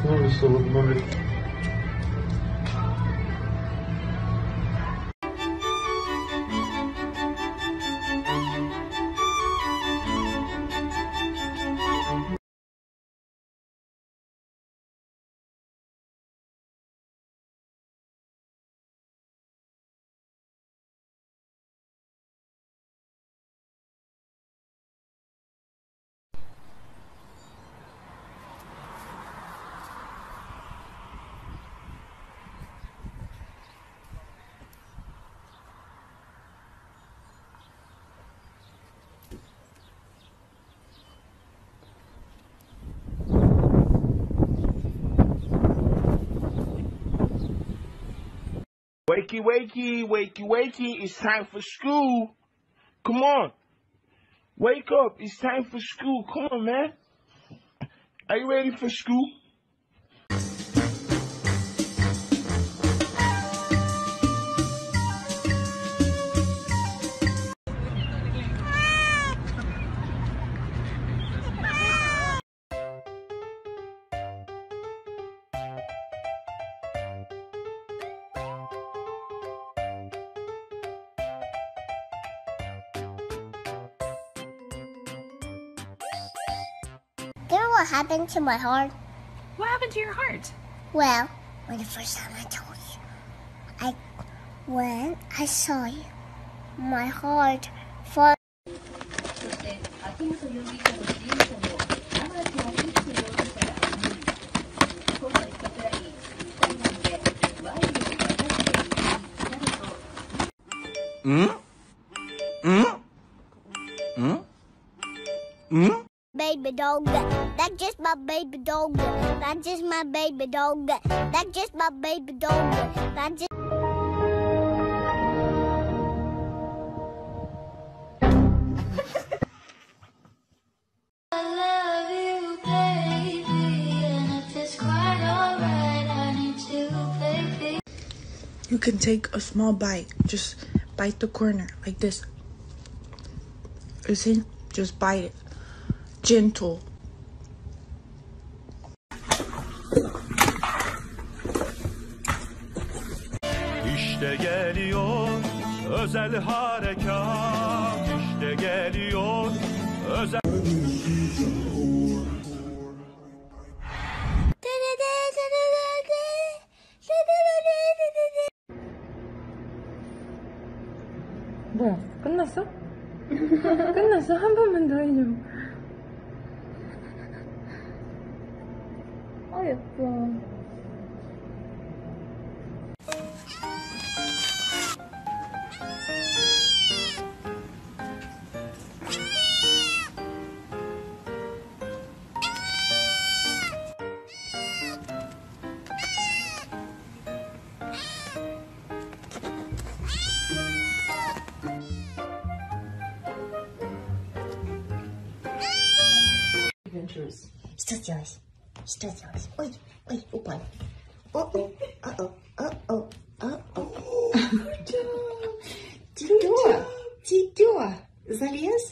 Wakey, wakey, wakey, wakey, it's time for school. Come on. Wake up, it's time for school. Come on, man. Are you ready for school? Do you know what happened to my heart? What happened to your heart? Well, when the first time I told you, when I saw you, my heart fought. Baby dog, that's just my baby dog. That's just my baby dog. That's just my baby dog. That's just. I love you, baby, and if it's quite alright, I need to play. You can take a small bite. Just bite the corner like this. You see? Just bite it. Gentle. İşte geliyor özel harekat. İşte geliyor özel. 뭐야? 끝났어? 끝났어? 한 번만 더 해줘. 아 예뻐. Что делать? Что делать? Ой, ой, упал. О-о, о-о, о-о, о-о. Тетя, залез?